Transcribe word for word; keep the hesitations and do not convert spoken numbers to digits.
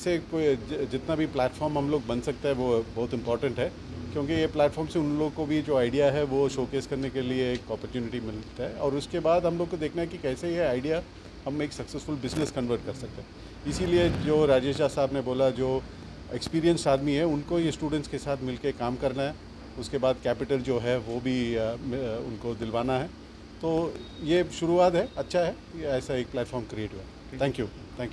से कोई जितना भी प्लेटफॉर्म हम लोग बन सकता है वो बहुत इम्पॉर्टेंट है, क्योंकि ये प्लेटफॉर्म से उन लोगों को भी जो आइडिया है वो शोकेस करने के लिए एक अपॉर्चुनिटी मिलता है, और उसके बाद हम लोग को देखना है कि कैसे ये आइडिया हम एक सक्सेसफुल बिजनेस कन्वर्ट कर सकते हैं। इसीलिए जो राजेश झा साहब ने बोला, जो एक्सपीरियंस आदमी है उनको ये स्टूडेंट्स के साथ मिलके काम करना है, उसके बाद कैपिटल जो है वो भी उनको दिलवाना है। तो ये शुरुआत है, अच्छा है, ये ऐसा एक प्लेटफॉर्म क्रिएट हुआ। Thank you. Thank you.